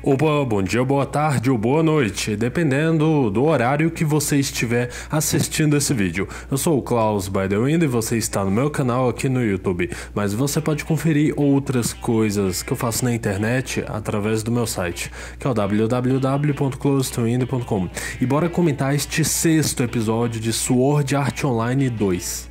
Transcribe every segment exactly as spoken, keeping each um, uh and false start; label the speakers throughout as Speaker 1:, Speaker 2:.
Speaker 1: Opa, bom dia, boa tarde ou boa noite, dependendo do horário que você estiver assistindo esse vídeo. Eu sou o Klaus by the Wind e você está no meu canal aqui no YouTube, mas você pode conferir outras coisas que eu faço na internet através do meu site, que é o w w w ponto close to wind ponto com. E bora comentar este sexto episódio de Sword Art Online dois.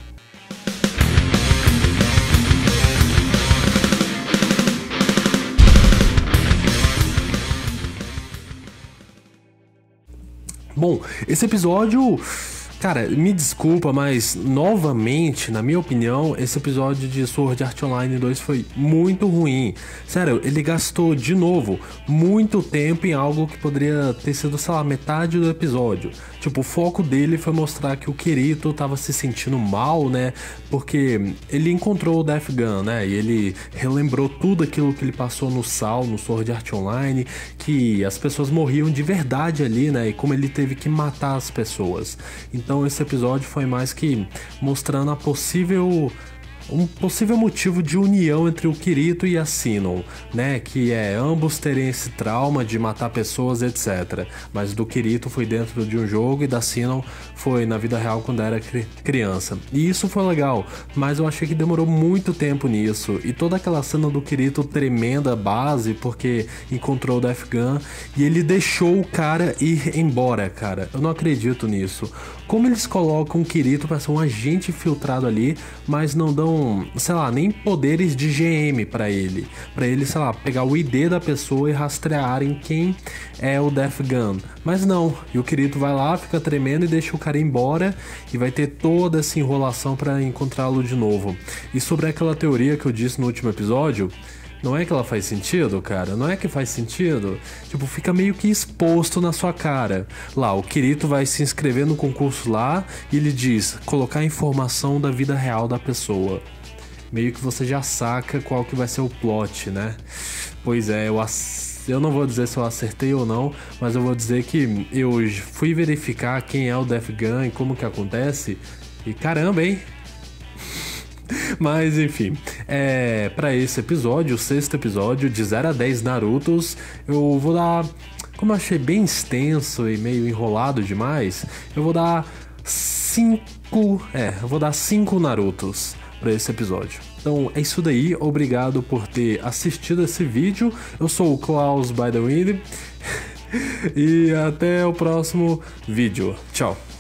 Speaker 1: Bom, esse episódio, cara, me desculpa, mas novamente, na minha opinião, esse episódio de Sword Art Online dois foi muito ruim. Sério, ele gastou de novo muito tempo em algo que poderia ter sido, sei lá, metade do episódio. Tipo, o foco dele foi mostrar que o Kirito tava se sentindo mal, né? Porque ele encontrou o Death Gun, né? E ele relembrou tudo aquilo que ele passou no S A O, no Sword Art Online, que as pessoas morriam de verdade ali, né? E como ele teve que matar as pessoas. Então esse episódio foi mais que mostrando a possível... um possível motivo de união entre o Kirito e a Sinon, né, que é ambos terem esse trauma de matar pessoas, etcétera. Mas do Kirito foi dentro de um jogo e da Sinon foi na vida real quando era cri criança. E isso foi legal, mas eu achei que demorou muito tempo nisso. E toda aquela cena do Kirito tremenda base porque encontrou o Death Gun e ele deixou o cara ir embora, cara. Eu não acredito nisso. Como eles colocam o Kirito para ser um agente infiltrado ali, mas não dão, sei lá, nem poderes de G M para ele. Para ele, sei lá, pegar o I D da pessoa e rastrearem quem é o Death Gun. Mas não, e o Kirito vai lá, fica tremendo e deixa o cara embora e vai ter toda essa enrolação para encontrá-lo de novo. E sobre aquela teoria que eu disse no último episódio, não é que ela faz sentido, cara? Não é que faz sentido? Tipo, fica meio que exposto na sua cara. Lá, o Kirito vai se inscrever no concurso lá e ele diz, colocar informação da vida real da pessoa. Meio que você já saca qual que vai ser o plot, né? Pois é, eu, eu não vou dizer se eu acertei ou não, mas eu vou dizer que eu fui verificar quem é o Death Gun e como que acontece. E caramba, hein? Mas enfim, é, para esse episódio, o sexto episódio de zero a dez Narutos, eu vou dar, como eu achei bem extenso e meio enrolado demais, eu vou dar cinco, é, eu vou dar cinco Narutos para esse episódio. Então é isso daí, obrigado por ter assistido esse vídeo, eu sou o Klaus by the Wind e até o próximo vídeo, tchau!